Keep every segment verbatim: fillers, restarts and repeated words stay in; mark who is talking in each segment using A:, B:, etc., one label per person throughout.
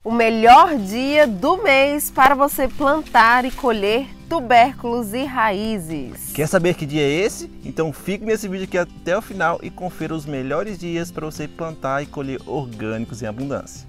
A: O melhor dia do mês para você plantar e colher tubérculos e raízes.
B: Quer saber que dia é esse? Então fique nesse vídeo aqui até o final e confira os melhores dias para você plantar e colher orgânicos em abundância.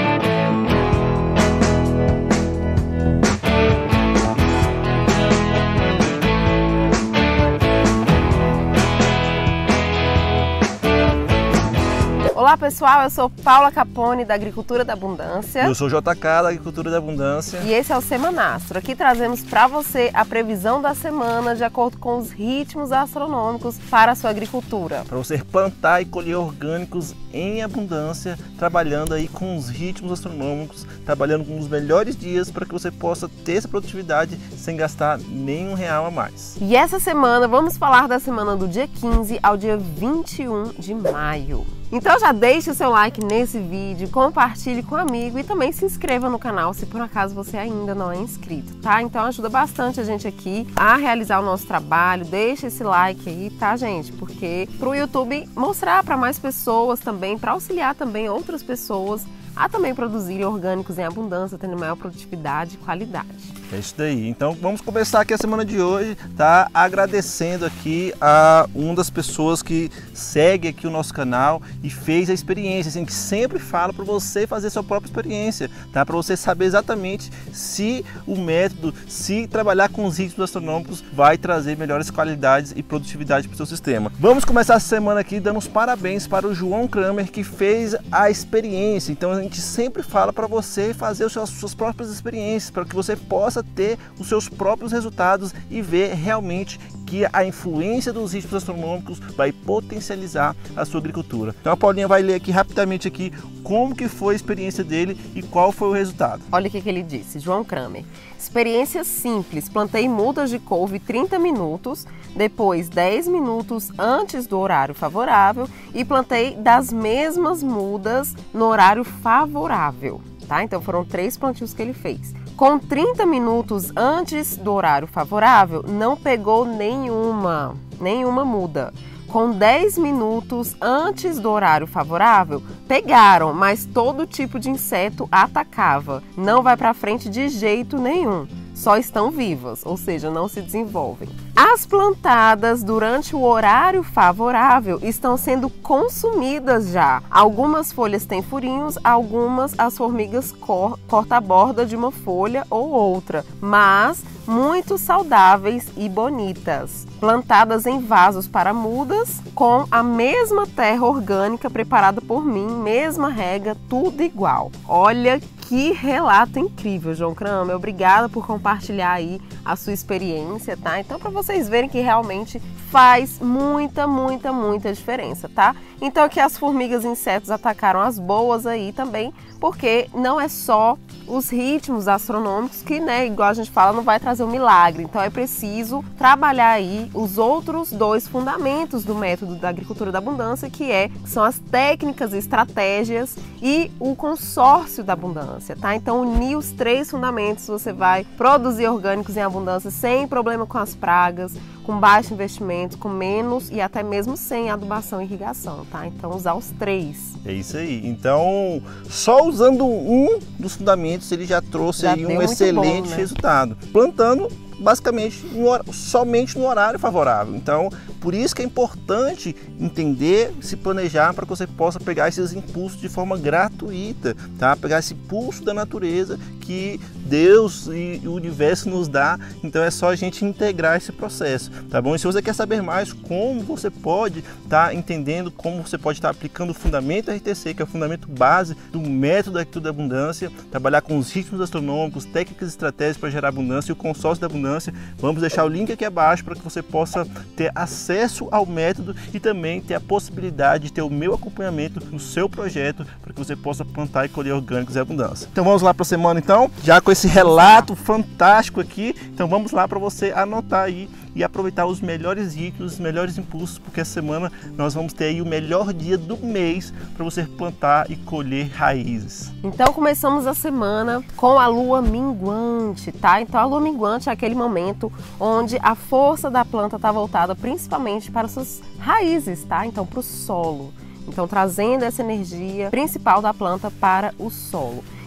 A: Olá pessoal, eu sou Paula Capone da Agricultura da Abundância.
B: Eu sou J K da Agricultura da Abundância.
A: E esse é o Semanastro. Aqui trazemos para você a previsão da semana de acordo com os ritmos astronômicos para a sua agricultura.
B: Para você plantar e colher orgânicos em abundância, trabalhando aí com os ritmos astronômicos, trabalhando com os melhores dias para que você possa ter essa produtividade sem gastar nenhum real a mais.
A: E essa semana vamos falar da semana do dia quinze ao dia vinte e um de maio. Então já deixe o seu like nesse vídeo, compartilhe com um amigo e também se inscreva no canal se por acaso você ainda não é inscrito, tá? Então ajuda bastante a gente aqui a realizar o nosso trabalho, deixa esse like aí, tá gente? Porque pro YouTube mostrar para mais pessoas também, para auxiliar também outras pessoas a também produzirem orgânicos em abundância, tendo maior produtividade e qualidade.
B: É isso daí. Então vamos começar aqui a semana de hoje, tá? Agradecendo aqui a uma das pessoas que segue aqui o nosso canal e fez a experiência, assim, que sempre fala para você fazer sua própria experiência, tá? Para você saber exatamente se o método, se trabalhar com os ritmos astronômicos vai trazer melhores qualidades e produtividade para o seu sistema. Vamos começar essa semana aqui dando os parabéns para o João Kramer que fez a experiência. Então a gente sempre fala para você fazer as suas, suas próprias experiências, para que você possa ter os seus próprios resultados e ver realmente que a influência dos ritmos astronômicos vai potencializar a sua agricultura. Então a Paulinha vai ler aqui rapidamente aqui como que foi a experiência dele e qual foi o resultado.
A: Olha o que, que ele disse, João Kramer. Experiência simples, plantei mudas de couve trinta minutos, depois dez minutos antes do horário favorável e plantei das mesmas mudas no horário favorável, tá? Então foram três plantios que ele fez. Com trinta minutos antes do horário favorável, não pegou nenhuma, nenhuma muda. Com dez minutos antes do horário favorável, pegaram, mas todo tipo de inseto atacava. Não vai para frente de jeito nenhum. Só estão vivas, ou seja, não se desenvolvem. As plantadas durante o horário favorável estão sendo consumidas já. Algumas folhas têm furinhos, algumas as formigas cor cortam a borda de uma folha ou outra, mas muito saudáveis e bonitas. Plantadas em vasos para mudas, com a mesma terra orgânica preparada por mim, mesma rega, tudo igual. Olha que relato incrível, João Kramer. Obrigada por compartilhar aí a sua experiência, tá? Então, para vocês verem que realmente faz muita, muita, muita diferença, tá? Então, aqui as formigas e insetos atacaram as boas aí também, porque não é só os ritmos astronômicos que, né, igual a gente fala, não vai trazer um milagre. Então, é preciso trabalhar aí os outros dois fundamentos do método da agricultura da abundância, que é, que são as técnicas e estratégias e o consórcio da abundância, tá? Então, unir os três fundamentos, você vai produzir orgânicos em abundância sem problema com as pragas, com baixo investimento, com menos e até mesmo sem adubação e irrigação, tá? Então, usar os três.
B: É isso aí. Então, só usando um dos fundamentos, ele já trouxe
A: já
B: aí um excelente bom, né? resultado. Plantando basicamente no, somente no horário favorável. Então, por isso que é importante entender, se planejar para que você possa pegar esses impulsos de forma gratuita, tá? Pegar esse impulso da natureza que Deus e o universo nos dá. Então é só a gente integrar esse processo, tá bom? E se você quer saber mais como você pode estar tá entendendo, como você pode estar tá aplicando o fundamento R T C, que é o fundamento base do método da agricultura da abundância, trabalhar com os ritmos astronômicos, técnicas e estratégias para gerar abundância e o consórcio da abundância, vamos deixar o link aqui abaixo para que você possa ter acesso ao método e também ter a possibilidade de ter o meu acompanhamento no seu projeto para que você possa plantar e colher orgânicos em abundância. Então vamos lá para a semana então, já com esse relato fantástico aqui. Então vamos lá para você anotar aí e aproveitar os melhores ritmos, os melhores impulsos, porque essa semana nós vamos ter aí o melhor dia do mês para você plantar e colher raízes.
A: Então começamos a semana com a lua minguante, tá? Então a lua minguante é aquele momento onde a força da planta está voltada principalmente para suas raízes, tá? Então para o solo. Então trazendo essa energia principal da planta para o solo.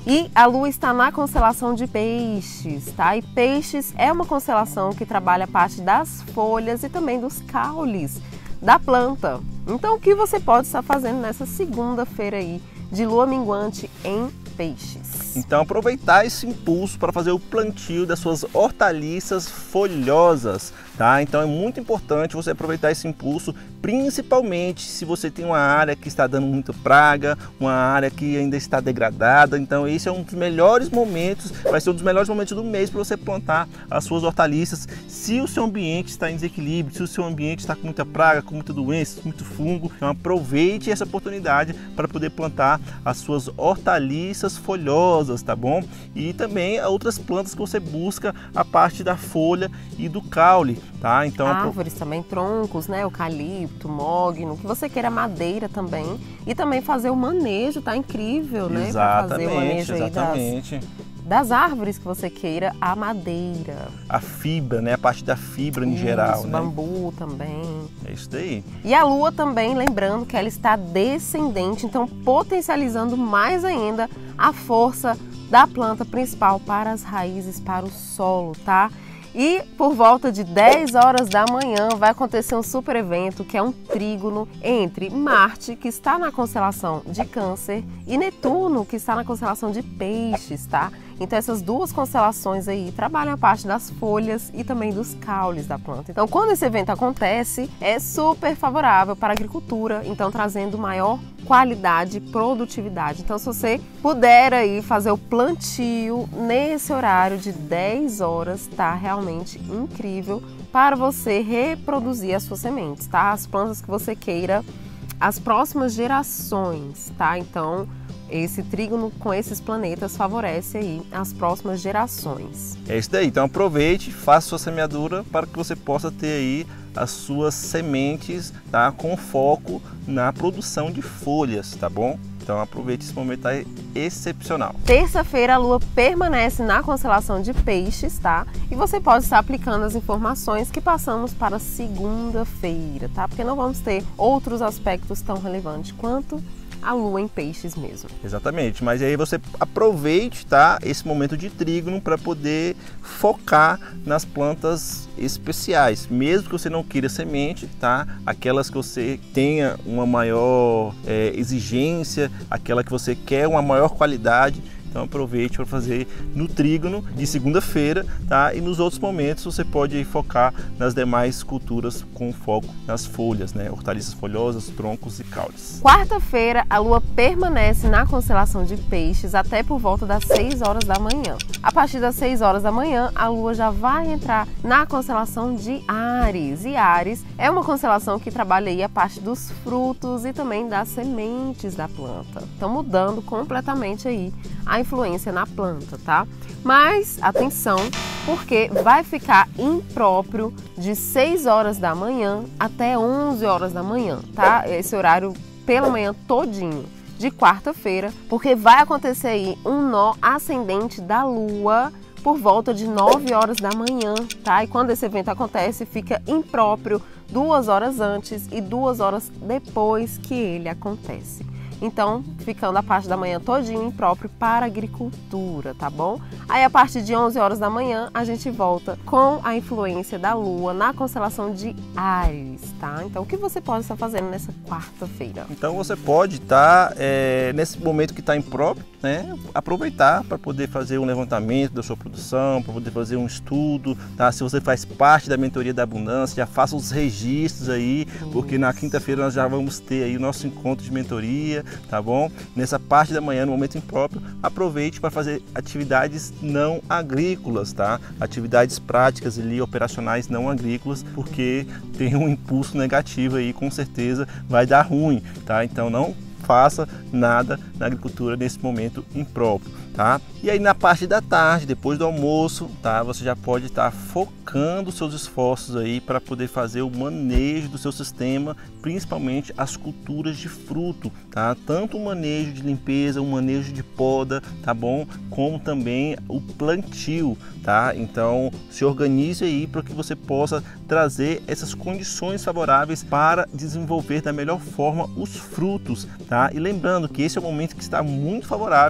A: E a Lua está na constelação de Peixes, tá? E Peixes é uma constelação que trabalha a parte das folhas e também dos caules da planta. Então, o que você pode estar fazendo nessa segunda-feira aí de lua minguante em Peixes?
B: Então, aproveitar esse impulso para fazer o plantio das suas hortaliças folhosas, tá? Então, é muito importante você aproveitar esse impulso, principalmente se você tem uma área que está dando muita praga, uma área que ainda está degradada. Então, esse é um dos melhores momentos, vai ser um dos melhores momentos do mês para você plantar as suas hortaliças. Se o seu ambiente está em desequilíbrio, se o seu ambiente está com muita praga, com muita doença, com muito fungo, então aproveite essa oportunidade para poder plantar as suas hortaliças folhosas, tá bom? E também outras plantas que você busca a parte da folha e do caule, tá? Então,
A: árvores também, troncos, né? Eucalipto, mogno, que você queira, madeira também. E também fazer o manejo, tá incrível, né? Pra fazer o manejo aí das, das árvores que você queira, a madeira.
B: A fibra, né? A parte da fibra em
A: isso,
B: geral, né?
A: Bambu também.
B: É isso daí.
A: E a Lua também, lembrando que ela está descendente, então potencializando mais ainda a força da planta principal para as raízes, para o solo, tá? E por volta de dez horas da manhã vai acontecer um super evento que é um trígono entre Marte, que está na constelação de Câncer, e Netuno, que está na constelação de Peixes, tá? Então essas duas constelações aí trabalham a parte das folhas e também dos caules da planta. Então quando esse evento acontece, é super favorável para a agricultura, então trazendo maior qualidade e produtividade. Então se você puder aí fazer o plantio nesse horário de dez horas, tá realmente incrível para você reproduzir as suas sementes, tá? As plantas que você queira, as próximas gerações, tá? Então esse trígono com esses planetas favorece aí as próximas gerações.
B: É isso daí, então aproveite, faça sua semeadura para que você possa ter aí as suas sementes, tá? Com foco na produção de folhas, tá bom? Então aproveite esse momento aí excepcional.
A: Terça-feira a Lua permanece na constelação de Peixes, tá? E você pode estar aplicando as informações que passamos para segunda-feira, tá? Porque não vamos ter outros aspectos tão relevantes quanto a Lua em Peixes mesmo.
B: Exatamente, mas aí você aproveite, tá, esse momento de trígono para poder focar nas plantas especiais, mesmo que você não queira semente, tá? Aquelas que você tenha uma maior é, exigência, aquela que você quer uma maior qualidade. Então aproveite para fazer no trígono de segunda-feira, tá? E nos outros momentos você pode aí focar nas demais culturas com foco nas folhas, né? Hortaliças folhosas, troncos e caules.
A: Quarta-feira a Lua permanece na constelação de Peixes até por volta das seis horas da manhã. A partir das seis horas da manhã a Lua já vai entrar na constelação de Áries. E Áries é uma constelação que trabalha aí a parte dos frutos e também das sementes da planta. Então mudando completamente aí a influência na planta, tá? Mas atenção, porque vai ficar impróprio de seis horas da manhã até onze horas da manhã, tá? Esse horário pela manhã todinho de quarta-feira, porque vai acontecer aí um nó ascendente da Lua por volta de nove horas da manhã, tá? E quando esse evento acontece, fica impróprio duas horas antes e duas horas depois que ele acontece. Então, ficando a parte da manhã todinho impróprio para a agricultura, tá bom? Aí, a partir de onze horas da manhã, a gente volta com a influência da Lua na constelação de Áries, tá? Então, o que você pode estar fazendo nessa quarta-feira?
B: Então, você pode estar, é, nesse momento que está impróprio, né? Aproveitar para poder fazer um levantamento da sua produção, para poder fazer um estudo, tá? Se você faz parte da mentoria da abundância, já faça os registros aí, Isso. porque na quinta-feira nós já vamos ter aí o nosso encontro de mentoria, tá bom? Nessa parte da manhã, no momento impróprio, aproveite para fazer atividades não agrícolas, tá? Atividades práticas ali, operacionais não agrícolas, porque tem um impulso negativo aí, com certeza vai dar ruim, tá? Então não faça nada na agricultura nesse momento impróprio, tá? E aí na parte da tarde, depois do almoço, tá? Você já pode estar focando seus esforços aí para poder fazer o manejo do seu sistema, principalmente as culturas de fruto, tá? Tanto o manejo de limpeza, o manejo de poda, tá bom? Como também o plantio, tá? Então se organize aí para que você possa trazer essas condições favoráveis para desenvolver da melhor forma os frutos, tá? E lembrando que esse é o momento que está muito favorável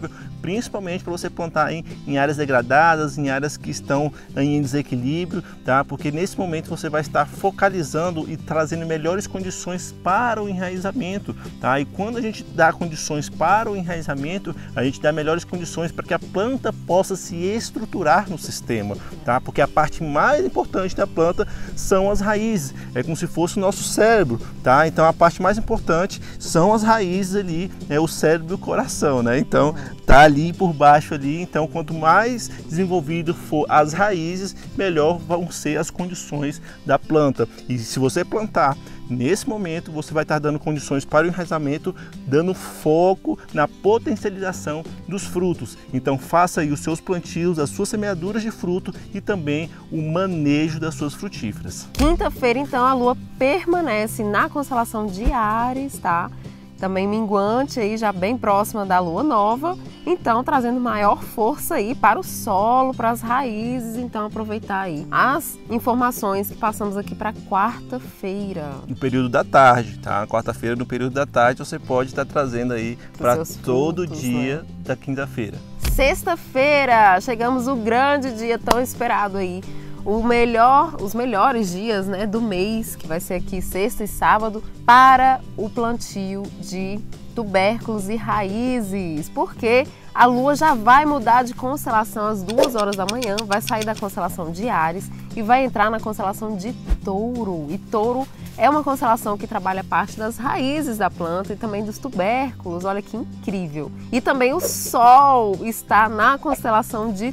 B: principalmente para você plantar em, em áreas degradadas, em áreas que estão em desequilíbrio, tá? Porque nesse momento você vai estar focalizando e trazendo melhores condições para o enraizamento, tá? E quando a gente dá condições para o enraizamento, a gente dá melhores condições para que a planta possa se estruturar no sistema, tá? Porque a parte mais importante da planta são as raízes, é como se fosse o nosso cérebro, tá? Então a parte mais importante são as raízes ali, é o cérebro e o coração, né? Então tá ali por baixo ali, então quanto mais desenvolvido for as raízes, melhor vão ser as condições da planta. E se você plantar nesse momento, você vai estar dando condições para o enraizamento, dando foco na potencialização dos frutos. Então faça aí os seus plantios, as suas semeaduras de fruto e também o manejo das suas frutíferas.
A: Quinta-feira, então, a Lua permanece na constelação de Áries, tá? Também minguante aí, já bem próxima da Lua Nova, então trazendo maior força aí para o solo, para as raízes. Então aproveitar aí as informações que passamos aqui para quarta-feira.
B: No período da tarde, tá? Quarta-feira, no período da tarde, você pode estar trazendo aí para todo
A: frutos,
B: dia, né, da quinta-feira.
A: Sexta-feira, chegamos o grande dia tão esperado aí. O melhor, os melhores dias, né, do mês, que vai ser aqui sexta e sábado, para o plantio de tubérculos e raízes, porque a Lua já vai mudar de constelação às duas horas da manhã, vai sair da constelação de Áries e vai entrar na constelação de Touro. E Touro é uma constelação que trabalha a parte das raízes da planta e também dos tubérculos. Olha que incrível! E também o Sol está na constelação de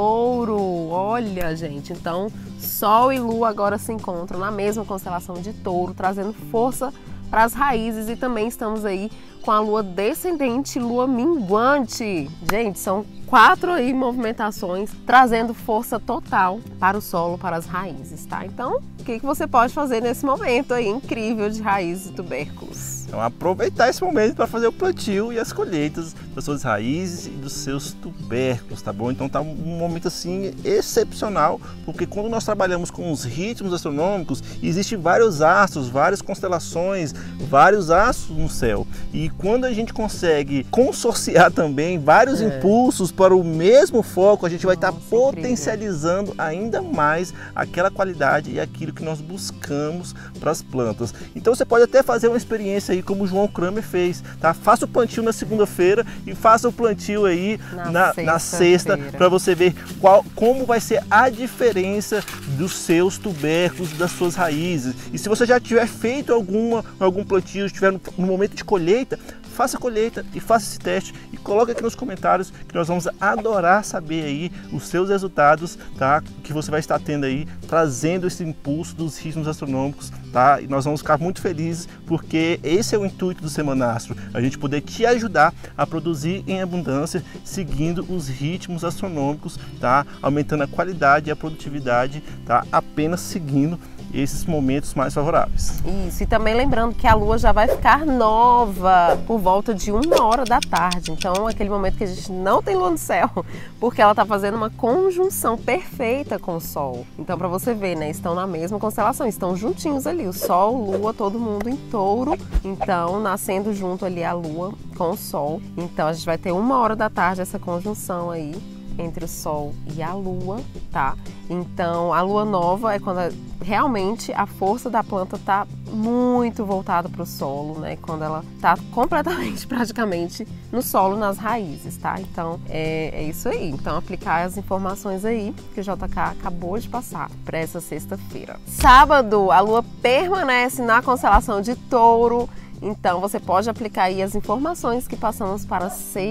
A: Touro. Olha, gente, então Sol e Lua agora se encontram na mesma constelação de Touro, trazendo força para as raízes, e também estamos aí com a Lua descendente, Lua minguante. Gente, são quatro aí movimentações trazendo força total para o solo, para as raízes, tá? Então, o que, que você pode fazer nesse momento aí incrível de raízes e tubérculos?
B: Então aproveitar esse momento para fazer o plantio e as colheitas das suas raízes e dos seus tubérculos, tá bom? Então tá um momento assim excepcional, porque quando nós trabalhamos com os ritmos astronômicos, existem vários astros, várias constelações, vários astros no céu. E quando a gente consegue consorciar também vários é. impulsos para o mesmo foco, a gente vai estar tá potencializando incrível. ainda mais aquela qualidade e aquilo que nós buscamos para as plantas. Então você pode até fazer uma experiência aí como o João Kramer fez, tá? Faça o plantio na segunda-feira e faça o plantio aí na, na, na sexta, para você ver qual, como vai ser a diferença dos seus tubérculos, das suas raízes. E se você já tiver feito alguma, algum plantio, estiver no, no momento de colheita, faça a colheita e faça esse teste e coloque aqui nos comentários, que nós vamos adorar saber aí os seus resultados, tá? Que você vai estar tendo aí, trazendo esse impulso dos ritmos astronômicos, tá? E nós vamos ficar muito felizes, porque esse é o intuito do Semanastro, a gente poder te ajudar a produzir em abundância, seguindo os ritmos astronômicos, tá? Aumentando a qualidade e a produtividade, tá? Apenas seguindo esses momentos mais favoráveis.
A: Isso, e também lembrando que a Lua já vai ficar nova por volta de uma hora da tarde, então aquele momento que a gente não tem Lua no céu, porque ela está fazendo uma conjunção perfeita com o Sol. Então, para você ver, né, estão na mesma constelação, estão juntinhos ali, o Sol, Lua, todo mundo em Touro, então nascendo junto ali a Lua com o Sol. Então a gente vai ter uma hora da tarde essa conjunção aí entre o Sol e a Lua, tá? Então a Lua nova é quando a, realmente a força da planta tá muito voltada para o solo, né? Quando ela tá completamente, praticamente, no solo, nas raízes, tá? Então é, é isso aí. Então aplicar as informações aí que o J K acabou de passar para essa sexta-feira. Sábado, a Lua permanece na constelação de Touro. Então você pode aplicar aí as informações que passamos para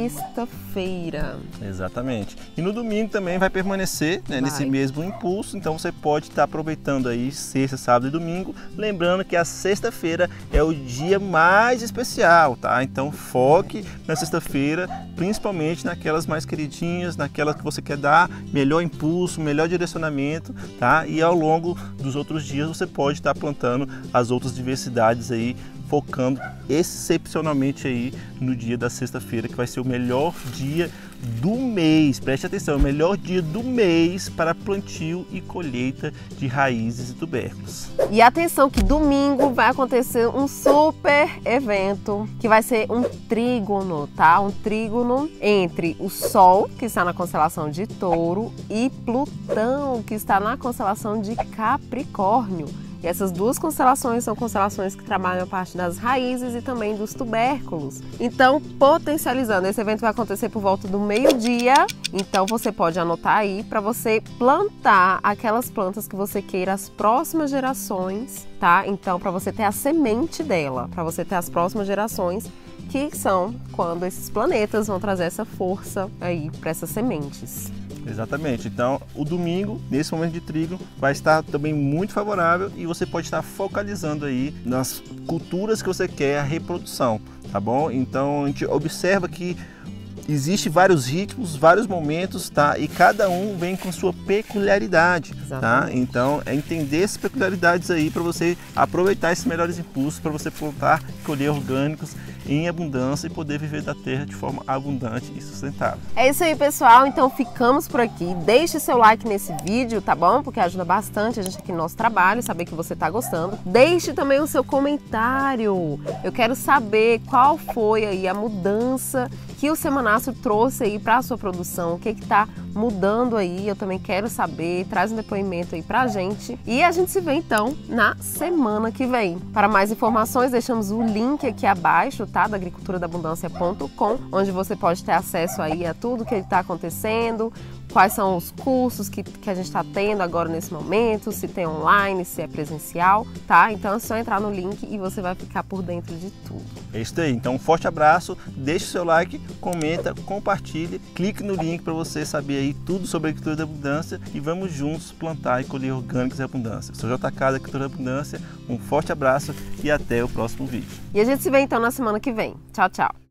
A: sexta-feira.
B: Exatamente. E no domingo também vai permanecer, né, vai. nesse mesmo impulso. Então você pode estar aproveitando aí sexta, sábado e domingo. Lembrando que a sexta-feira é o dia mais especial, tá? Então foque na sexta-feira, principalmente naquelas mais queridinhas, naquelas que você quer dar melhor impulso, melhor direcionamento, tá? E ao longo dos outros dias você pode estar plantando as outras diversidades aí, focando excepcionalmente aí no dia da sexta-feira, que vai ser o melhor dia do mês, preste atenção, o melhor dia do mês para plantio e colheita de raízes e tubérculos.
A: E atenção que domingo vai acontecer um super evento, que vai ser um trígono, tá? Um trígono entre o Sol, que está na constelação de Touro, e Plutão, que está na constelação de Capricórnio. E essas duas constelações são constelações que trabalham a parte das raízes e também dos tubérculos. Então, potencializando, esse evento vai acontecer por volta do meio-dia. Então, você pode anotar aí para você plantar aquelas plantas que você queira as próximas gerações, tá? Então, para você ter a semente dela, para você ter as próximas gerações, que são quando esses planetas vão trazer essa força aí para essas sementes.
B: Exatamente, então o domingo, nesse momento de trígono, vai estar também muito favorável e você pode estar focalizando aí nas culturas que você quer a reprodução, tá bom? Então a gente observa que existe vários ritmos, vários momentos, tá? E cada um vem com sua peculiaridade, tá? Então é entender essas peculiaridades aí para você aproveitar esses melhores impulsos para você plantar e colher orgânicos em abundância e poder viver da terra de forma abundante e sustentável.
A: É isso aí, pessoal. Então ficamos por aqui. Deixe seu like nesse vídeo, tá bom? Porque ajuda bastante a gente aqui no nosso trabalho, saber que você está gostando. Deixe também o seu comentário. Eu quero saber qual foi aí a mudança que o Semanastro trouxe aí para a sua produção, o que que tá mudando aí, eu também quero saber, traz um depoimento aí pra gente. E a gente se vê então na semana que vem. Para mais informações, deixamos o link aqui abaixo, tá? da agricultura da abundância ponto com, onde você pode ter acesso aí a tudo que está acontecendo, quais são os cursos que, que a gente está tendo agora nesse momento, se tem online, se é presencial, tá? Então é só entrar no link e você vai ficar por dentro de tudo.
B: É isso aí, então um forte abraço, deixe o seu like, comenta, compartilhe, clique no link para você saber aí tudo sobre a agricultura da abundância e vamos juntos plantar e colher orgânicos e abundância. Eu sou J K da Agricultura da Abundância, um forte abraço e até o próximo vídeo.
A: E a gente se vê então na semana que vem. Tchau, tchau!